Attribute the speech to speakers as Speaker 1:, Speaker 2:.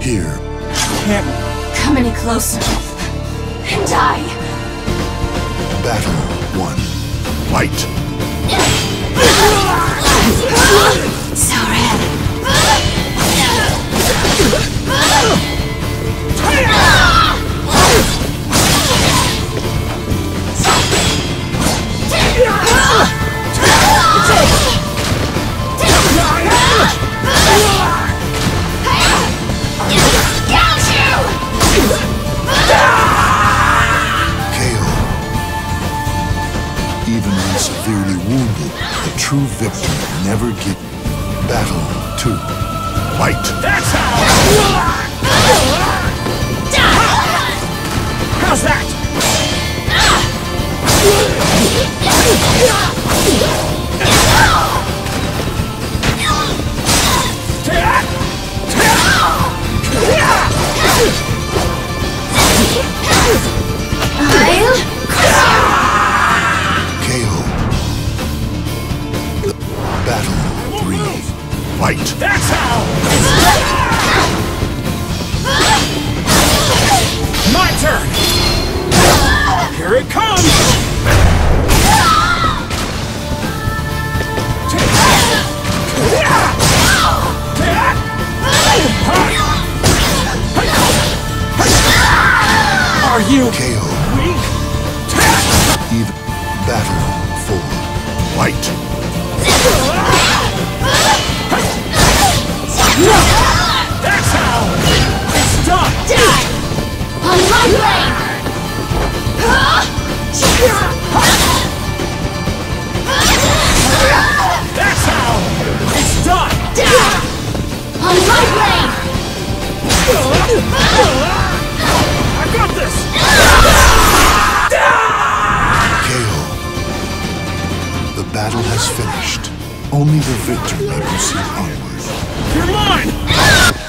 Speaker 1: Here.
Speaker 2: Can't
Speaker 3: Come any closer and die.
Speaker 1: Battle 1. Fight!
Speaker 3: Soren.
Speaker 1: Even when severely wounded, the true victor never gives. Battle 2. Fight!
Speaker 2: That's how! How's that?
Speaker 1: KO. Battle 3. Fight!
Speaker 2: That's how! My turn! Here it comes! Are you
Speaker 1: KO.
Speaker 2: weak?
Speaker 1: Even. Battle 4. Fight!
Speaker 2: That's how! It's done!
Speaker 3: Die! On my blade!
Speaker 2: That's how! It's done!
Speaker 3: Die! On my blade!
Speaker 2: I got this!
Speaker 1: KO. The battle has finished. Only the victor may proceed onward.
Speaker 2: You're mine!